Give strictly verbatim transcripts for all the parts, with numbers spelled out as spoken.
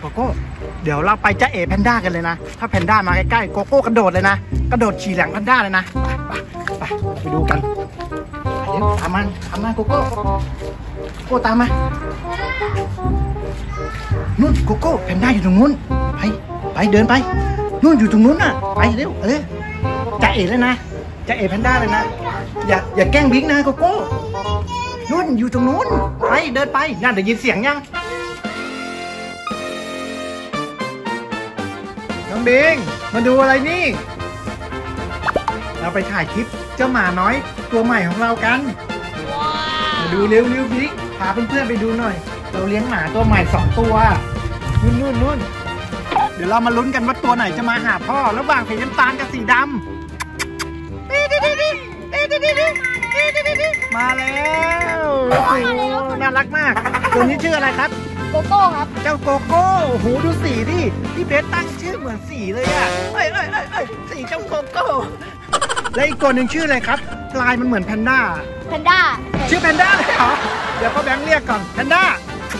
โกโก้เดี๋ยวเราไปจ้าเอ๋แพนด้ากันเลยนะถ้าแพนด้ามาใกล้ๆโกโก้กระโดดเลยนะกระโดดฉี่หลังแพนด้าเลยนะไปไปไปดูกันเดี๋ยวตามมันตามมาโกโก้โกโก้ตามมานู่นโกโก้แพนด้าอยู่ตรงนู้นไปไปเดินไปนู่นอยู่ตรงนู้นน่ะไปเร็วเออจ้าเอ๋เลยนะจ้าเอ๋แพนด้าเลยนะอย่าอย่าแกล้งบิ๊กนะโกโก้นู่นอยู่ตรงนู้นไปเดินไปน่าได้ยินเสียงยังน้องบิงมาดูอะไรนี่เราไปถ่ายคลิปเจ้าหมาน้อยตัวใหม่ของเรากันมาดูเร็วเร็วบิ๊กพาเพื่อนๆไปดูหน่อยเราเลี้ยงหมาตัวใหม่สองตัวนู่นนู่นนู่นเดี๋ยวเรามาลุ้นกันว่าตัวไหนจะมาหาพ่อระหว่างสีน้ำตาลกับสีดำมาแล้วโอ้โหน่ารักมากตัวนี้ชื่ออะไรครับโกโก้ครับเจ้าโกโก้โอ้โหดูสีดิพี่เบสตั้งชื่อเหมือนสีเลยอ่ะเอ้ยเอ้ยเอ้ยเอ้ยสีเจ้าโกโก้และอีกตัวหนึ่งชื่ออะไรครับลายมันเหมือนแพนด้าแพนด้าชื่อแพนด้าเลยเหรอเดี๋ยวพ่อแบงค์เรียกก่อนแพนด้า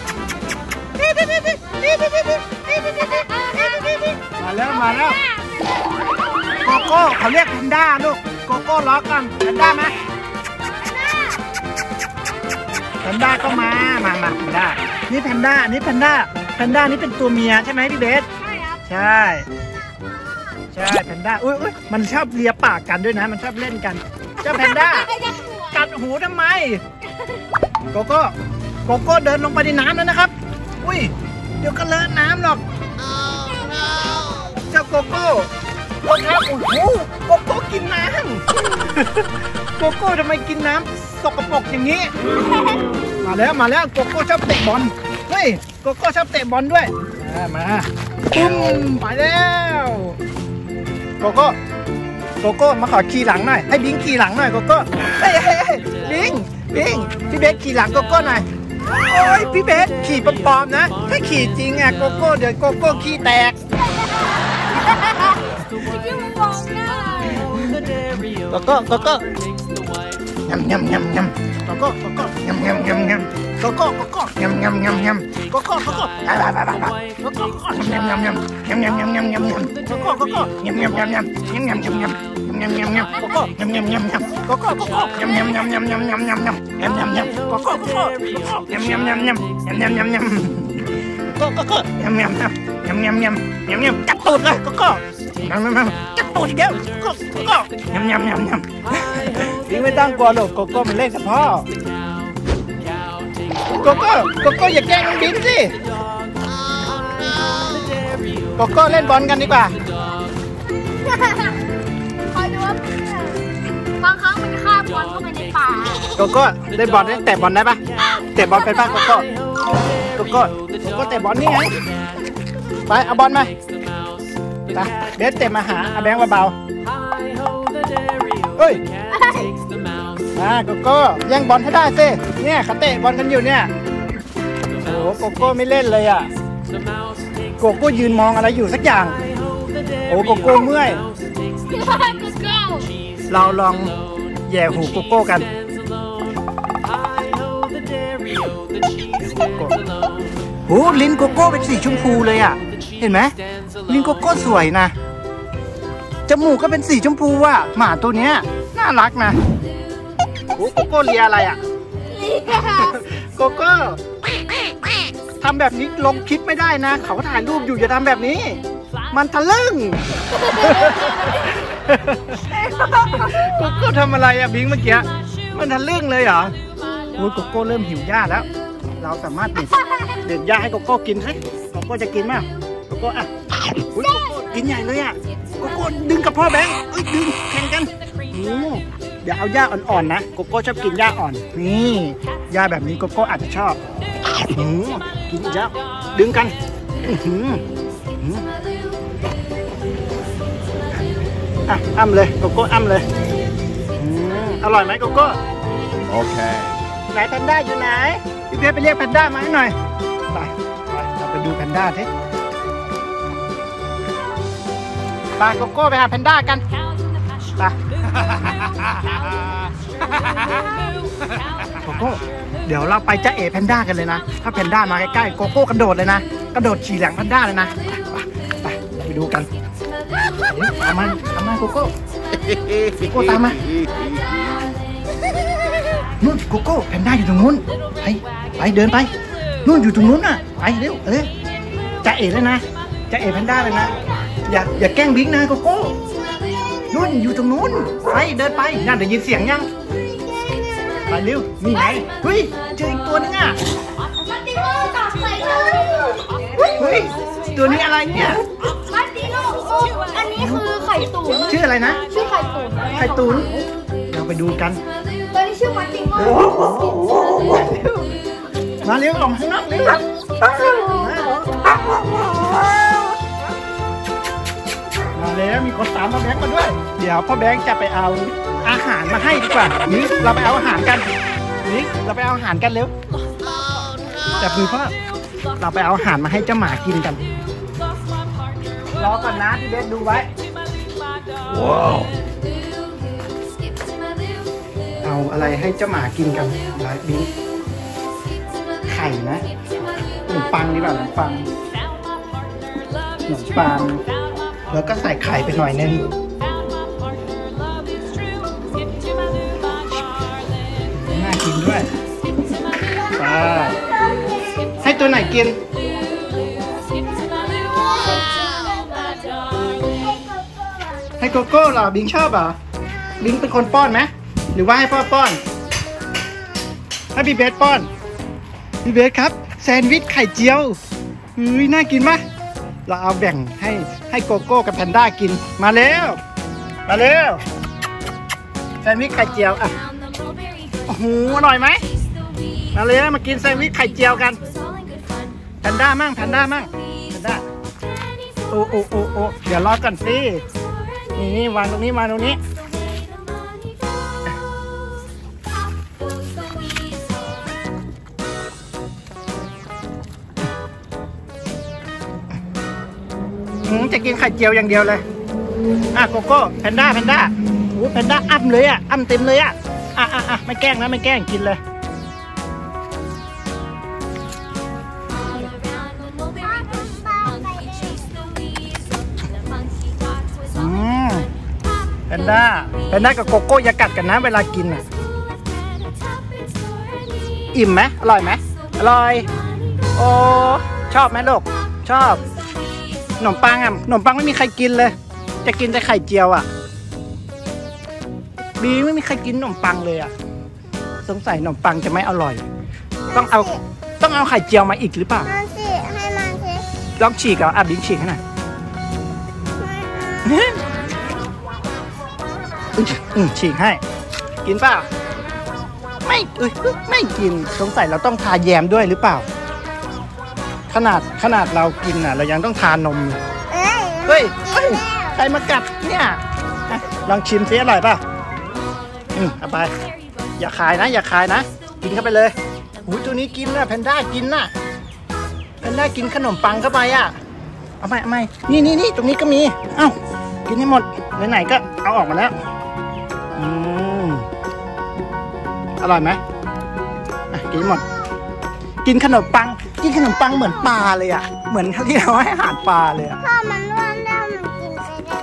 มาแล้วมาแล้วโกโก้เขาเรียกแพนด้าลูกโกโก้ล็อกกันแพนด้าไหมแพนด้าก็มามามาแพนด้านี่แพนด้านี่แพนด้าแพนด้านี่เป็นตัวเมียใช่ไหมพี่เบสใช่ครับใช่ใช่แพนด้าอุ้ยอุ้ยมันชอบเลียปากกันด้วยนะมันชอบเล่นกันเจ้าแพนด้ากัดหูทำไมโกโก้โกโก้เดินลงไปในน้ำแล้วนะครับอุ้ยเดี๋ยวก็เลอะน้ำหรอกเจ้าโกโก้โกโก้โอ้โหโกโก้กินน้ำโกโก้ทำไมกินน้ำสกปรกอย่างนี้มาแล้วมาแล้วโกโก้ชอบเตะบอลเฮ้ยโกโก้ชอบเตะบอลด้วยมาปุ้มไปแล้วโกโก้โกโก้มาขอขี่หลังหน่อยให้บิงขี่หลังหน่อยโกโก้เฮ้ยบิงบิงพี่เบสขี่หลังโกโก้หน่อยโอ้ยพี่เบสขี่ปลอมๆนะถ้าขี่จริงอ่ะโกโก้เดี๋ยวโกโก้ขี่แตกโกโก้โกโก้ยำยำยำยำโกโก้โกโก้ยำยำยำยำโกโก้โกโก้ยำยำยำยำโกโก้โกโก้ไปไปไปไปโกโก้โกโก้ยำยำยำยำยำยำยำยำยำโกโก้โกโก้ยำยำยำยำยำยำยำยำยำยำยำยำโกโก้ยำยำยำยำโกโก้โกโก้ยำยำยำยำยำยำยำยำยำยำยำโกโก้โกโก้ยำยำยำยำยำยำยำยำโกโก้โกโก้ยำยำยำยำยำยำยำยำจับตูดเลยโกโก้ยำยำยำจับตูดอีกแล้วโกโก้ยำยำยำยำพี่ไม่ต้องกลัวหรอกโกโก้มันเล่นกับพ่อโกโก้โกโก้อย่าแกล้งน้องบิ๊กสิโกโก้เล่นบอลกันดีกว่าคอยดูว่าบางครั้งมันจะฆ่าบอลเข้าไปในป่าโกโก้เล่นบอลได้แต่บอลได้ปะเตะบอลเป็นปะโกโก้โกโก้โกโก้เตะบอลนี่ไงไปเอาบอลมาไปเบสเตะมาหาอาแบงค์เบาๆเฮ้ยอ่าโกโก้แย่งบอลให้ได้สิเนี่ยเขาเตะบอลกันอยู่เนี่ยโอ้โกโก้ไม่เล่นเลยอ่ะโกโก้ยืนมองอะไรอยู่สักอย่างโอ้โกโก้เมื่อยเราลองแย่หูโกโก้กันโอ้ลิ้นโกโก้เป็นสีชมพูเลยอ่ะเห็นไหมลิ้นโกโก้สวยนะจมูกก็เป็นสีชมพูว่ะหมาตัวเนี้ยน่ารักนะโอ้โกโก้เลียอะไรอ่ะโกโก้ทำแบบนี้ลงคลิปไม่ได้นะเขาถ่ายรูปอยู่อย่าทำแบบนี้มันทะลึ่งโกโก้ทำอะไรอ่ะบิงเมื่อกี้มันทะลึ่งเลยเหรอโอ้โกโก้เริ่มหิวหญ้าแล้วเราสามารถเด็ดเด็ดหญ้าให้โกโก้กินสิโกโก้จะกินไหมโกโก้อ่ะโกโก้กินใหญ่เลยอ่ะโกโก้ดึงกับพ่อแบงค์เอ้ยดึงแข่งกันเดี๋ยวเอาหญ้าอ่อนๆนะโกโก้ชอบกินหญ้าอ่อนนี่หญ้าแบบนี้โกโก้อาจจะชอบกินหญ้าดึงกันอ่ะอ้ำเลยโกโก้อ้ำเลยอร่อยไหมโกโก้โอเคไหนแพนด้าอยู่ไหนพี่เพชรไปเรียกแพนด้ามาให้หน่อยไปไปเราไปดูแพนด้าสิไปโกโก้ไปหาแพนด้ากันไปโกโกโก้เดี๋ยวเราไปจ้าเอแพนด้ากันเลยนะถ้าแพนด้ามาใกล้ๆโกโก้กระโดดเลยนะกระโดดฉี่หลังแพนด้าเลยนะไปไปดูกันตามมาตามมาโกโก้โกโก้ตามมานู่นโกโก้แพนด้าอยู่ตรงนู้นไปไปเดินไปนู่นอยู่ตรงนู้นน่ะไปเร็วเออจ้าเอเลยนะจ้าเอแพนด้าเลยนะอย่าอย่าแกล้งบิ๊กนะโกโก้นู่นอยู่ตรงนู้นไปเดินไปน่าได้ยินเสียงยังไปเร็วนี่ไงเฮ้ยเจออีกตัวนึงอ่ะมาติโน่จับใส่เลยเฮ้ยตัวนี้อะไรเนี่ยมาติโน่โอ้อันนี้คือไข่ตุ๋นชื่ออะไรนะชื่อไข่ตุ๋นไข่ตุ๋นเราไปดูกันตัวนี้ชื่อมาติโน่มาเร็วออกข้างนอกเร็วมาแล้วมีคนตามพ่อแบงค์มาด้วยเดี๋ยวพ่อแบงค์จะไปเอาอาหารมาให้ดีกว่านี่เราไปเอาอาหารกันนี่เราไปเอาอาหารกันเร็วจับมือพ่อเราไปเอาอาหารมาให้เจ้าหมากินกันรอก่อนนะพี่เบสดูไว้ว้าวเอาอะไรให้เจ้าหมากินกันไลฟ์นี้ไข่นะขนมปังดีกว่าขนมปังขนมปังแล้วก็ใส่ไข่ไปหน่อยนึงน่ากินด้วยไปให้ตัวไหนกินให้โกโก้เหรอบิงชอบเหรอบิงเป็นคนป้อนไหมหรือว่าให้พ่อป้อนให้พี่เบสป้อนพี่เบสครับแซนด์วิชไข่เจียวเฮ้ยน่ากินไหมเราเอาแบ่งให้ให้โกโก้กับแพนด้ากินมาเร็วมาเร็วแซนด์วิชไข่เจียวอ่ะโอ้โหอร่อยไหมมาเลยมากินแซนด์วิชไข่เจียวกันแพนด้ามั่งแพนด้ามั่งแพนด้าโอ้โอ้โอ้โอ้เดี๋ยวรอก่อนสินี่วางตรงนี้วางตรงนี้จะกินไข่เจียวอย่างเดียวเลยอ่ะโกโก้แพนด้าแพนด้าโอ้แพนด้าอ้ำเลยอ่ะอ้ำเต็มเลยอ่ะอ่ะอ่ะอ่ะไม่แกล้งนะไม่แกล้งกินเลยอืมแพนด้าแพนด้ากับโกโก้อย่ากัดกันนะเวลากินอ่ะอิ่มไหมอร่อยไหมอร่อยโอ้ชอบไหมลูกชอบขนมปังอ่ะขนมปังไม่มีใครกินเลยจะกินแต่ไข่เจียวอ่ะบีไม่มีใครกินขนมปังเลยอ่ะสงสัยขนมปังจะไม่อร่อยต้องเอาต้องเอาไข่เจียวมาอีกหรือเปล่าให้มันสิลองฉีกเอาอ่ะบิ๊กฉีกให้หน่อยอืมฉีกให้กินเปล่าไม่เอ้ยไม่กินสงสัยเราต้องทาแยมด้วยหรือเปล่าขนาดขนาดเรากินอ่ะเรายังต้องทานนมเฮ้ยเฮ้ยใครมากัดเนี่ยลองชิมซิอร่อยป่ะอืมเอาไปอย่าขายนะอย่าขายนะกินเข้าไปเลยหูตัวนี้กินนะแพนด้ากินนะแพนด้ากินขนมปังเข้าไปอ่ะเอาไหมเอาไหมนี่นี่นี่ตรงนี้ก็มีเอ้ากินให้หมดไหนๆก็เอาออกมาแล้วอืมอร่อยไหมอ่ะกินหมดกินขนมปังกินขนมปังเหมือนปลาเลยอ่ะเหมือนที่เราให้อาหารปลาเลยอ่ะพ่อมันร่วนแล้วมันกินไปได้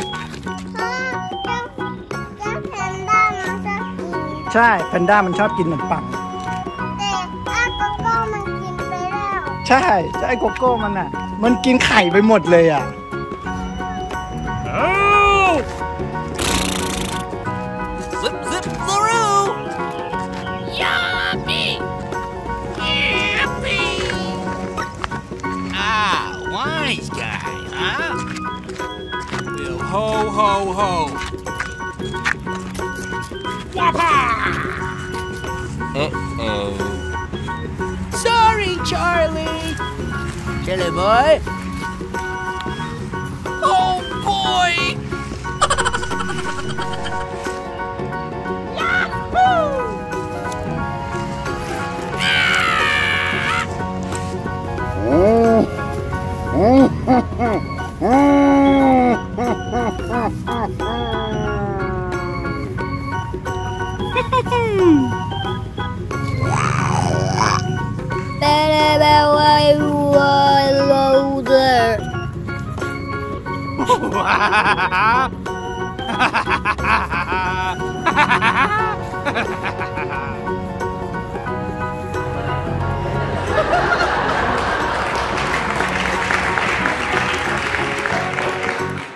เจ้าแพนด้ามันชอบกินใช่แพนด้ามันชอบกินขนมปังแต่อ้าโกโก้มันกินไปแล้วใช่ใช่โกโก้มันอ่ะมันกินไข่ไปหมดเลยอ่ะซิปซิปซูรูยามีWise guy, huh? Well, ho, ho, ho. Whoppa! Uh-oh. Sorry, Charlie. Chili boy. Oh, boy! Yahoo! ว้าว